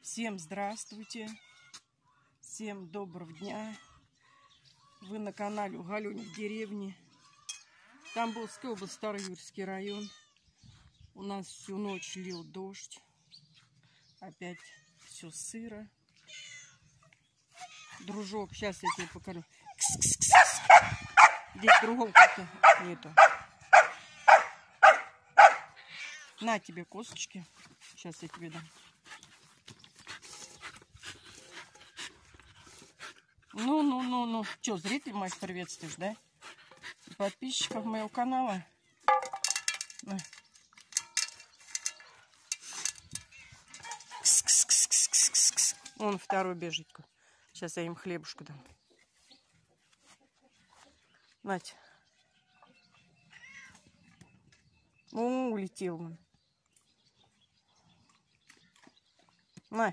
Всем здравствуйте, всем доброго дня. Вы на канале у Галюни в деревне. Тамбовская область, Староюрский район. У нас всю ночь лил дождь. Опять все сыро. Дружок, сейчас я тебе покажу. Кс-кс-кс-кс. Здесь другого как-то нету. На тебе косточки. Сейчас я тебе дам. Ну. Че, зритель моих приветствуешь, да? Подписчиков моего канала. Вон второй бежит. Сейчас я им хлебушку дам. Нать. Улетел он. На.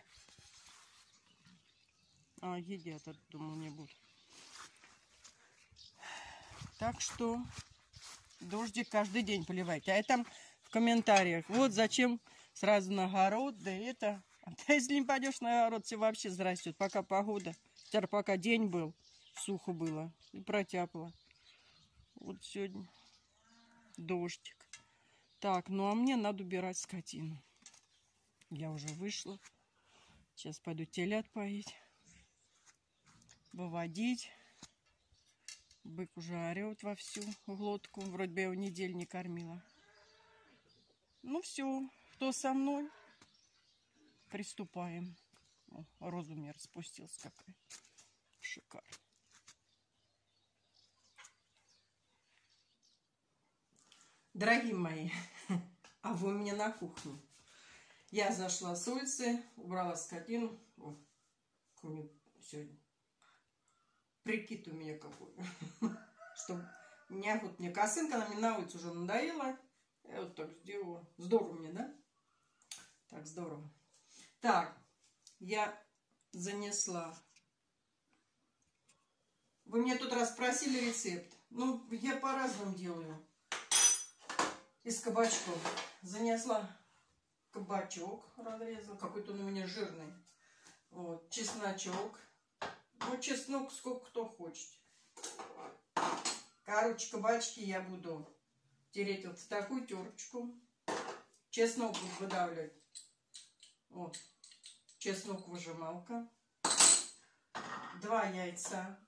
Едят, думаю, не будут. Так что дождик каждый день поливайте. А там в комментариях, вот зачем сразу на огород, да это. А если не пойдешь на огород, все вообще зарастет. Пока погода, теперь пока день был, сухо было и протяпало. Вот сегодня дождик. Так, ну а мне надо убирать скотину. Я уже вышла. Сейчас пойду телят поить. Выводить. Бык уже орет во всю глотку. Вроде бы я его неделю не кормила. Ну все, кто со мной? Приступаем. О, розу мне распустился какая. Шикарно. Дорогие мои, а вы у меня на кухне. Я зашла с улицы, убрала скотину. О, какой сегодня прикид у меня какой. Что меня вот мне косынка, она мне на улице уже надоела. Я вот так сделала. Здорово мне, да? Так, здорово. Так, я занесла. Вы мне тут раз просили рецепт. Ну, я по-разному делаю. Из кабачков. Занесла кабачок, разрезала. Какой-то он у меня жирный. Вот, чесночок. Ну, чеснок сколько кто хочет. Короче, кабачки я буду тереть вот в такую терочку. Чеснок буду выдавливать. Вот. Чеснок-выжималка. 2 яйца.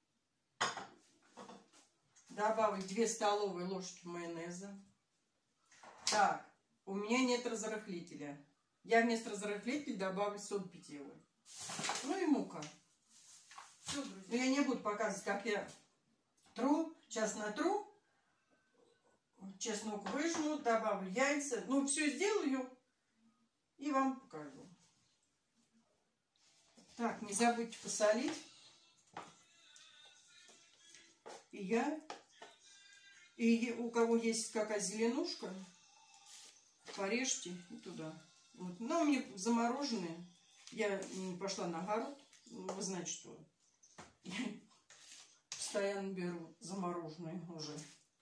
Добавить 2 столовые ложки майонеза. Так, у меня нет разрыхлителя. Я вместо разрыхлителя добавлю соль питьевую. Ну и мука. Все, друзья. Я не буду показывать, как я тру. Сейчас натру. Чеснок выжму, добавлю яйца. Ну, все сделаю и вам покажу. Так, не забудьте посолить. И у кого есть какая зеленушка, порежьте и туда. Вот. Но у меня замороженные. Я не пошла на огород. Вы знаете, что я постоянно беру замороженные уже.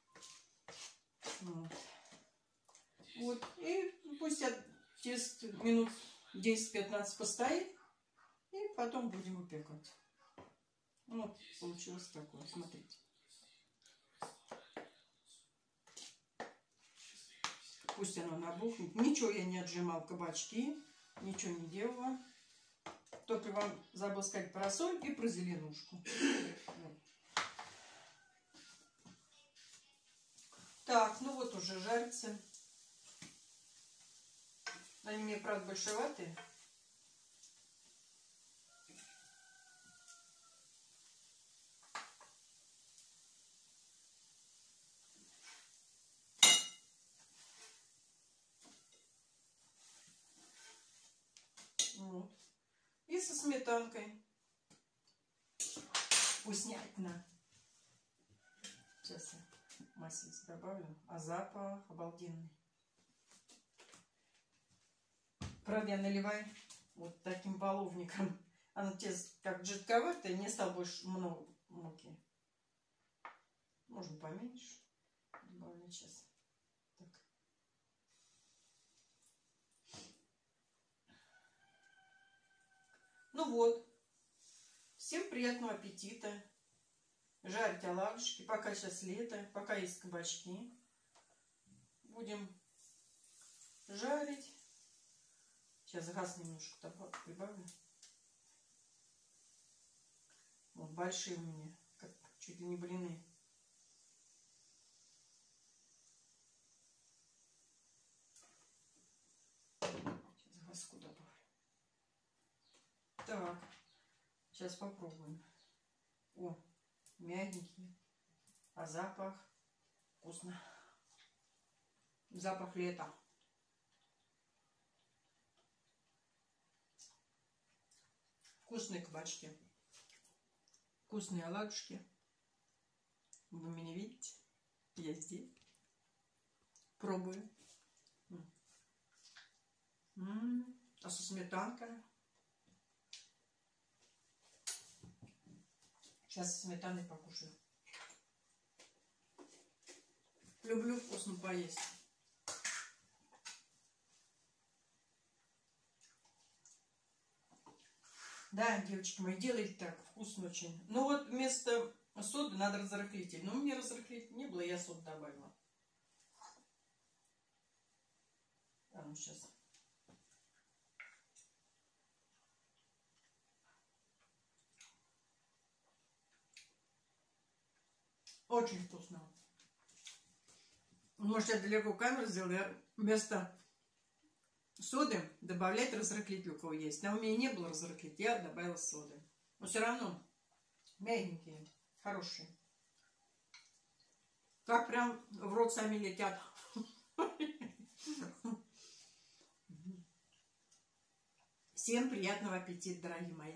Вот. И пусть тесто минут 10-15 постоит. И потом будем выпекать. Вот получилось такое. Смотрите. Пусть оно набухнет. Ничего я не отжимал кабачки. Ничего не делала. Только вам забыл сказать про соль и про зеленушку. Вот. Так, ну вот уже жарится. Они мне, правда, большеватые. Вот. И со сметанкой. Вкуснятина. Сейчас я маслица добавлю. А запах обалденный. Правда, я наливаю вот таким половником. Оно тесто как жидковатое, не стало больше много муки. Можно поменьше добавлять сейчас. Так. Ну вот. Всем приятного аппетита. Жарить оладушки. Пока сейчас лето, пока есть кабачки. Будем жарить. Сейчас газ немножко прибавлю. Вот большие у меня, как чуть ли не блины. Сейчас газку добавлю. Так, сейчас попробуем. О, мягенькие. А запах вкусно. Запах лета. Вкусные кабачки. Вкусные оладушки. Вы меня видите? Я здесь. Пробую. А со сметанкой. Сейчас со сметаной покушаю. Люблю вкусно поесть. Да, девочки мои, делайте так, вкусно очень. Ну вот вместо соды надо разрыхлитель. Но у меня разрыхлителя не было, я соду добавила. А ну сейчас. Очень вкусно. Может, я далеко камеру сделала, я вместо соды добавлять разрыхлитель, у кого есть. Но у меня не было разрыхлителя, я добавила соды. Но все равно мягенькие, хорошие. Как прям в рот сами летят. Всем приятного аппетита, дорогие мои.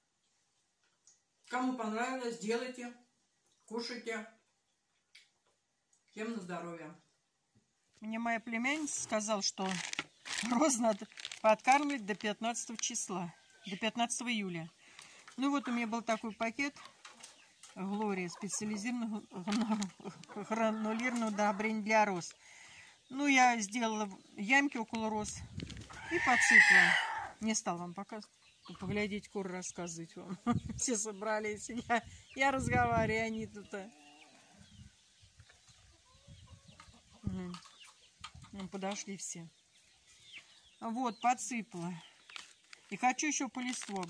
Кому понравилось, делайте, кушайте. Всем на здоровье. Мне моя племянница сказала, что роз надо подкармливать до 15 числа, до 15 июля. Ну вот у меня был такой пакет Глория, специализированного гранулированного удобрения для роз. Ну, я сделала ямки около роз и подсыпала. Не стала вам показывать. Поглядеть, кур рассказывать вам. Все собрались. Я разговариваю, они тут. Подошли все. Вот, подсыпала. И хочу еще по листву.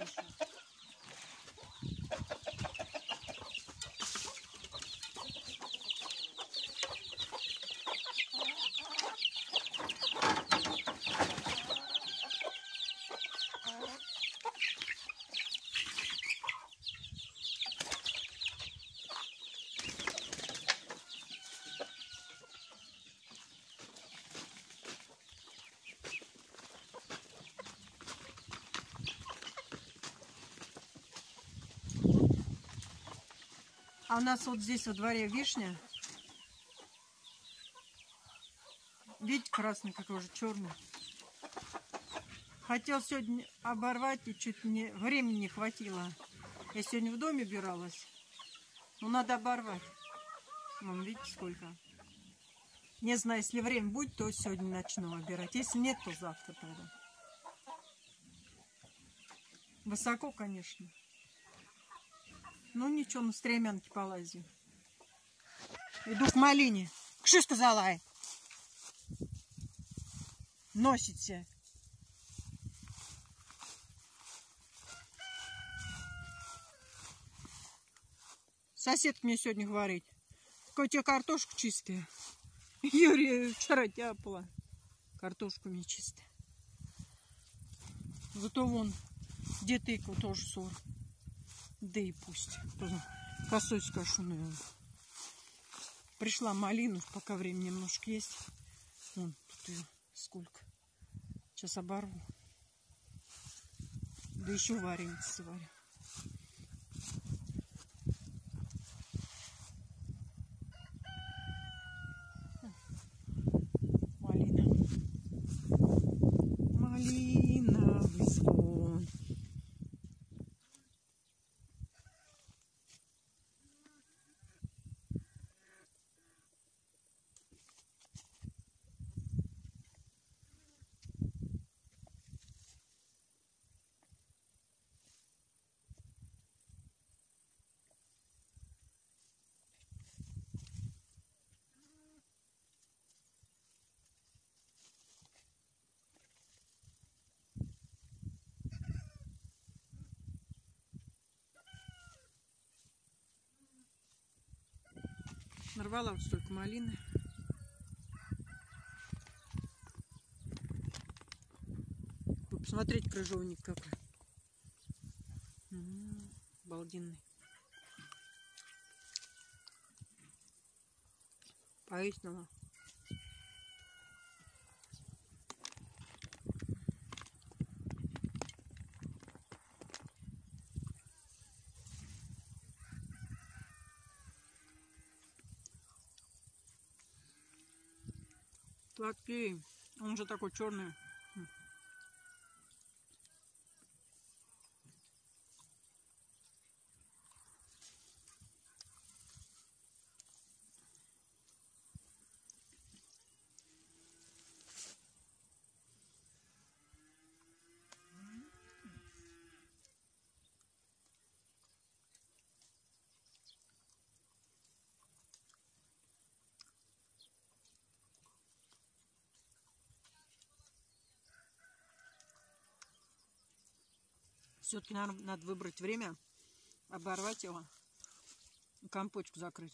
А у нас вот здесь во дворе вишня. Видите, красный какой же, черный. Хотел сегодня оборвать, и чуть времени не хватило. Я сегодня в доме убиралась. Ну, надо оборвать. Вон, видите, сколько. Не знаю, если время будет, то сегодня начну обирать. Если нет, то завтра тогда. Высоко, конечно. Ну ничего, на стремянке полазим. Иду к малине. Что сказала? Носите. Сосед мне сегодня говорит, какая у тебя картошка чистая. Юрия вчера тяпала. Картошка у меня чистая. Зато вон, где тыква тоже ссор. Да и пусть. Косой скашу, наверное. Пришла малину, пока время немножко есть. Вон, тут ее сколько. Сейчас оборву. Да еще варенье сварю. Малина. Малиновый звон. Нарвала вот столько малины. Вы посмотрите, крыжовник какой. Обалденный. Поистину. Сладкий. Он же такой черный. Все-таки, наверное, надо выбрать время, оборвать его, компотик закрыть.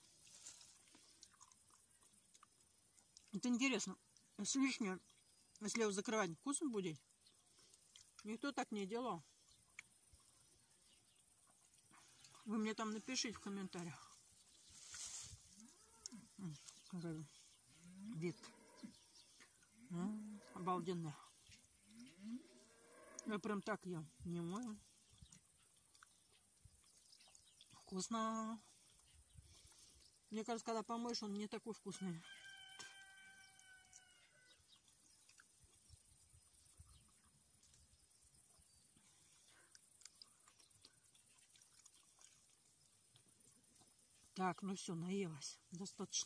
Это интересно, с вишней, если его закрывать, вкусно будет? Никто так не делал. Вы мне там напишите в комментариях. Какой вид. Обалденно. Я прям так ем. Не мою. Вкусно. Мне кажется, когда помоешь, он не такой вкусный. Так, ну все, наелась. Достаточно.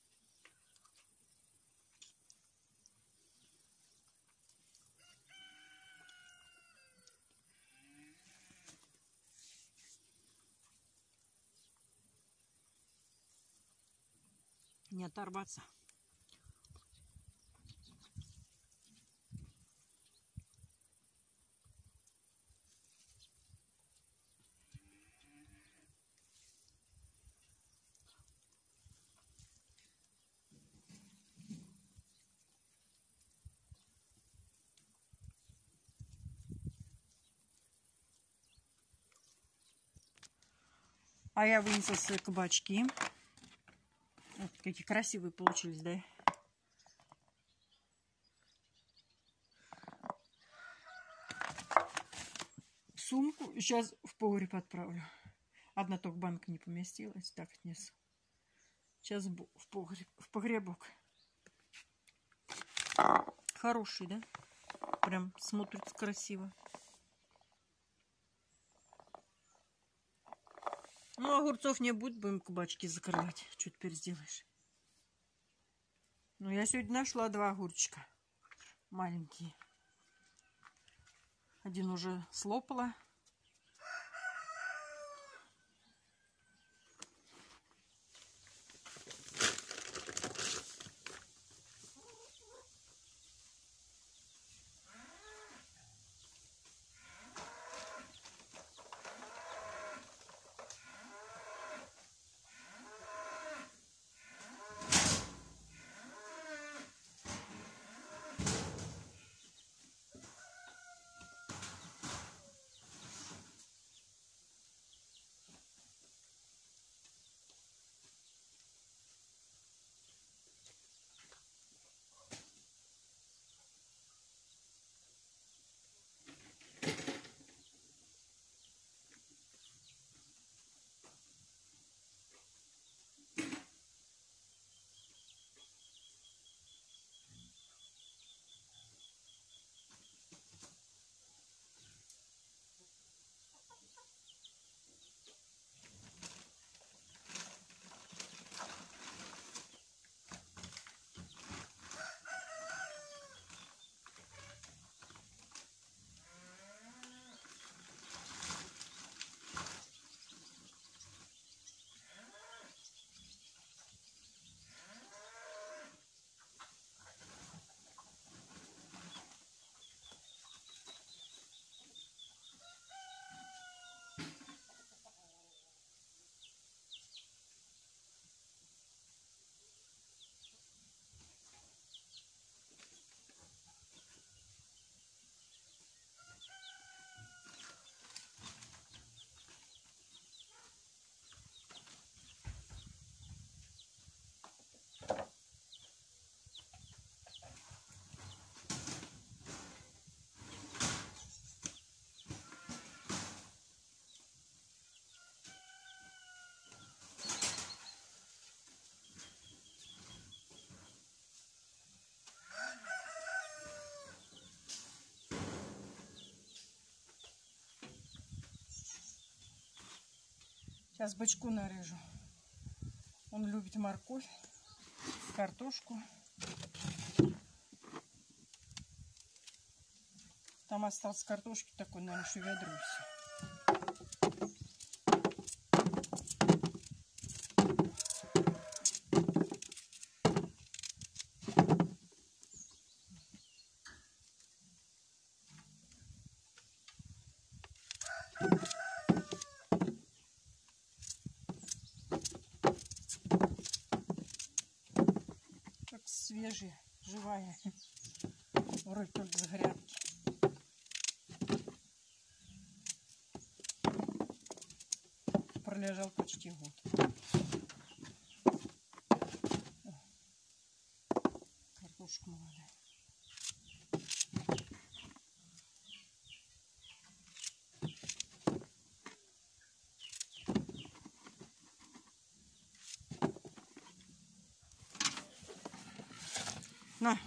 Не оторваться. А я вынесла свои кабачки. Вот какие красивые получились, да? Сумку сейчас в погреб отправлю. Одна только банка не поместилась, так отнесу. Сейчас в погребок. Хороший, да? Прям смотрится красиво. Ну, огурцов не будет, будем кабачки закрывать. Что теперь сделаешь? Ну, я сегодня нашла 2 огурчика. Маленькие. Один уже слопала. Сейчас бычку нарежу. Он любит морковь, картошку. Там осталось картошки такой, наверное, еще ведро и все. Как свежая, живая. Вроде только с грядки. Пролежал почти год. Картошка молодая. На.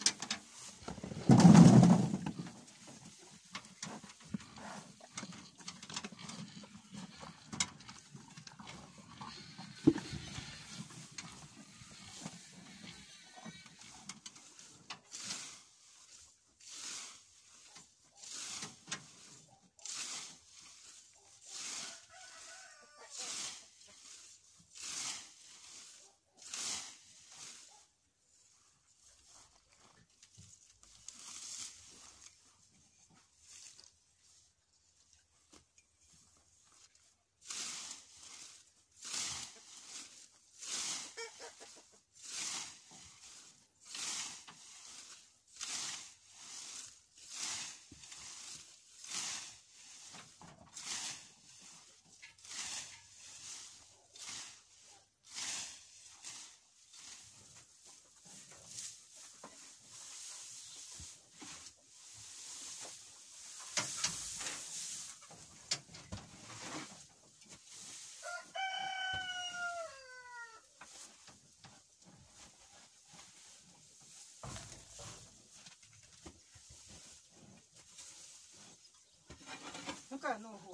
Ну-ка, ногу.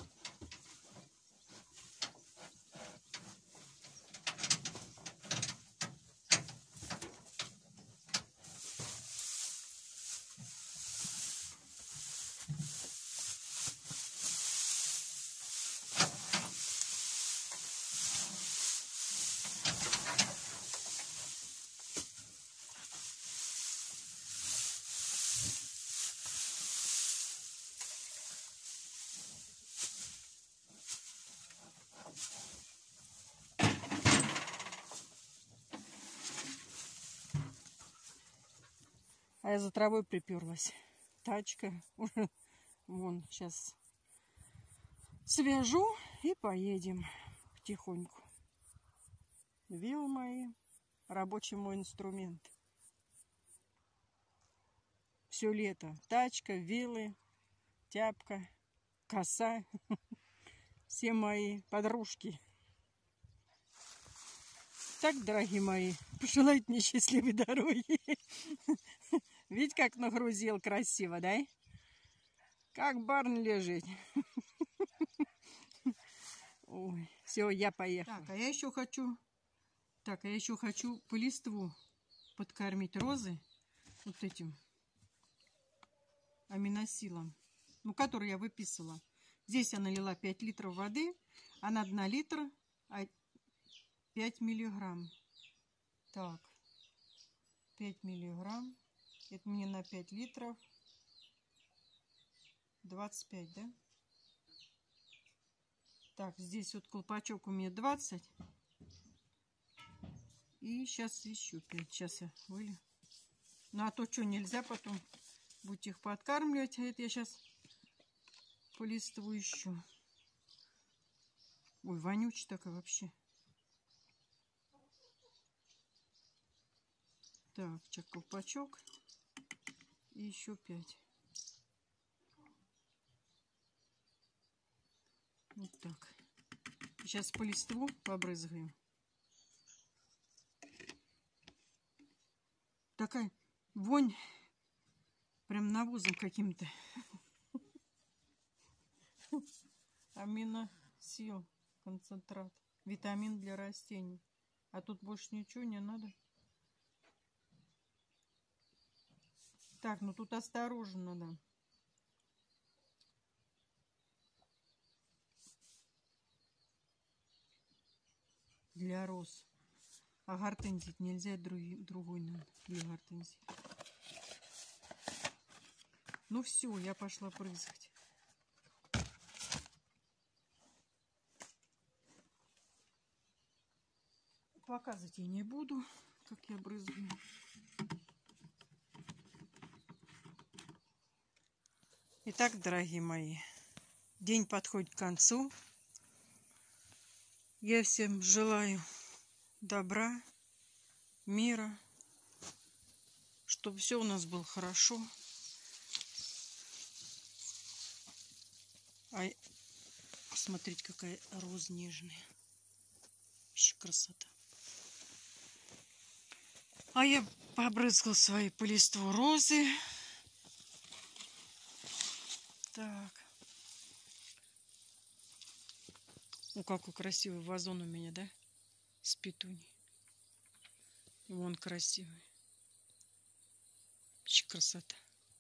А я за травой приперлась. Тачка. Уже вон, сейчас свяжу и поедем потихоньку. Вилы мои, рабочий мой инструмент. Все лето. Тачка, вилы, тяпка, коса. Все мои подружки. Так, дорогие мои, пожелайте мне счастливой дороги. Видите, как нагрузил красиво, да? Как барн лежит. Ой, все, я поехала. Так, а я еще хочу по листву подкормить розы вот этим аминосилом, ну, который я выписывала. Здесь я налила 5 литров воды, а надо на литр 5 миллиграмм. Так, 5 миллиграмм. Это мне на 5 литров 25, да? Так, здесь вот колпачок у меня 20. И сейчас еще 5. Сейчас я вылью. Ну, а то что, нельзя потом будете их подкармливать. А это я сейчас по листву еще. Ой, вонючий такой вообще. Так, чак, колпачок. И еще 5. Вот так. Сейчас по листву побрызгаем. Такая вонь прям навозом каким-то. Аминосил. концентрат. Витамин для растений. А тут больше ничего не надо. Так, ну тут осторожно надо. Для роз. А гортензии нельзя, другой надо для гортензии. Ну все, я пошла прыскать. Показывать я не буду, как я брызгаю. Итак, дорогие мои, день подходит к концу. Я всем желаю добра, мира, чтобы все у нас было хорошо. А посмотрите, какая роза нежная. Вообще красота. А я побрызгала свои по листву розы. Так. Ну, какой красивый вазон у меня, да? С петуней. И вон красивый. Вообще красота.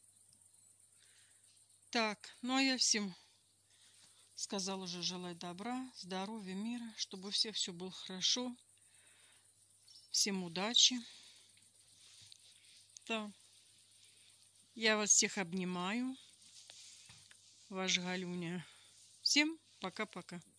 Так, ну а я всем сказала уже желать добра, здоровья, мира, чтобы у всех все было хорошо. Всем удачи. Да. Я вас всех обнимаю. Ваша Галюня. Всем пока-пока.